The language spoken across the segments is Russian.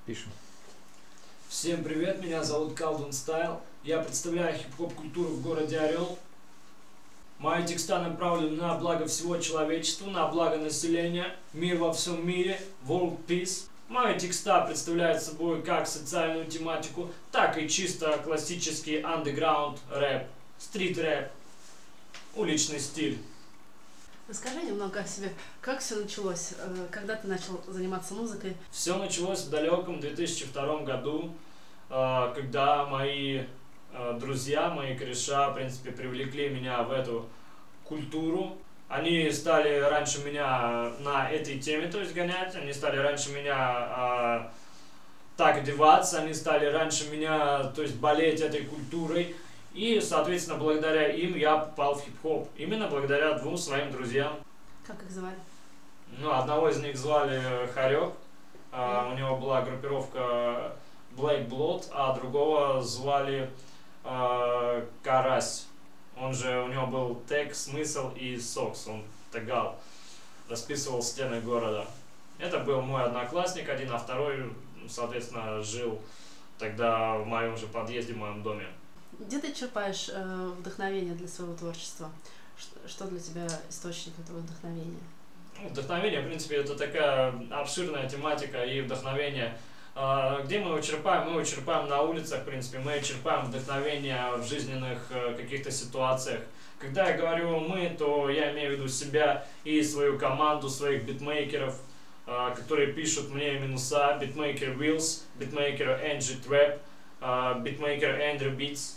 Пишем. Всем привет, меня зовут Колдун Стайл. Я представляю хип-хоп культуру в городе Орел. Мои текста направлены на благо всего человечества, на благо населения, мир во всем мире, world peace. Мои текста представляют собой как социальную тематику, так и чисто классический underground рэп, стрит рэп, уличный стиль. Расскажи немного о себе. Как все началось? Когда ты начал заниматься музыкой? Все началось в далеком 2002 году, когда мои друзья, мои кореша, в принципе, привлекли меня в эту культуру. Они стали раньше меня на этой теме, то есть гонять, они стали раньше меня так одеваться, они стали раньше меня, то есть болеть этой культурой. И, соответственно, благодаря им я попал в хип-хоп. Именно благодаря двум своим друзьям. Как их звали? Ну, одного из них звали Харек, у него была группировка Black Blood, а другого звали Карась. У него был тег, смысл и сокс, он тагал, расписывал стены города. Это был мой одноклассник один, а второй, соответственно, жил тогда в моем же подъезде, в моем доме. Где ты черпаешь вдохновение для своего творчества? Что для тебя источник этого вдохновения? Вдохновение, в принципе, это такая обширная тематика и вдохновение. Где мы его черпаем? Мы его черпаем на улицах, в принципе, мы черпаем вдохновение в жизненных каких-то ситуациях. Когда я говорю «мы», то я имею в виду себя и свою команду, своих битмейкеров, которые пишут мне минуса, битмейкер Wills, битмейкер Angie Trap, битмейкер Andrew Beats.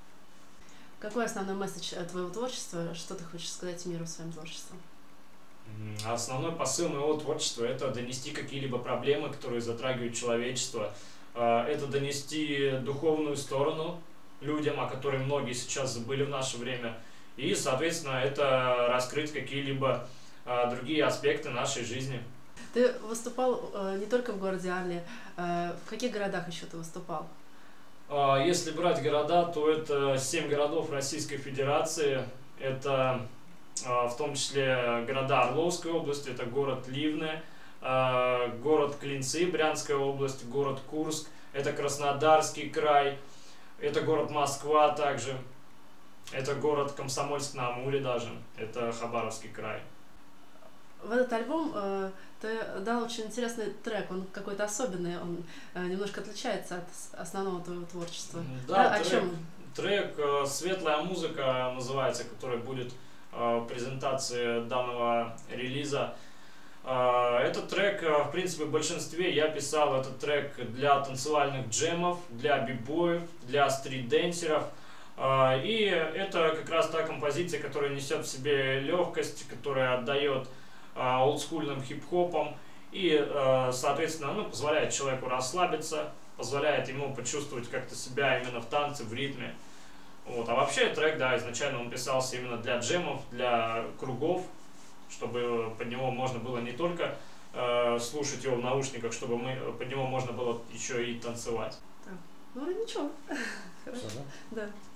Какой основной месседж твоего творчества? Что ты хочешь сказать миру своим творчеством? Основной посыл моего творчества – это донести какие-либо проблемы, которые затрагивают человечество. Это донести духовную сторону людям, о которой многие сейчас забыли в наше время. И, соответственно, это раскрыть какие-либо другие аспекты нашей жизни. Ты выступал не только в городе Орле. В каких городах еще ты выступал? Если брать города, то это 7 городов Российской Федерации. Это в том числе города Орловской области, это город Ливны, город Клинцы, Брянская область, город Курск, это Краснодарский край, это город Москва также, это город Комсомольск-на-Амуре даже, это Хабаровский край. В этот альбом ты дал очень интересный трек, он какой-то особенный, он немножко отличается от основного твоего творчества. Да, о чем? Трек «Светлая музыка» называется, который будет в презентации данного релиза. Этот трек, в принципе, в большинстве я писал этот трек для танцевальных джемов, для бибоев, для стрит-денсеров. И это как раз та композиция, которая несет в себе легкость, которая отдает олдскульным хип-хопом и, соответственно, позволяет человеку расслабиться, позволяет ему почувствовать как-то себя именно в танце, в ритме. Вот. А вообще трек, да, изначально он писался именно для джемов, для кругов, чтобы под него можно было не только слушать его в наушниках, чтобы под него можно было еще и танцевать. Так. Ну, ничего. Хорошо. Да? Да.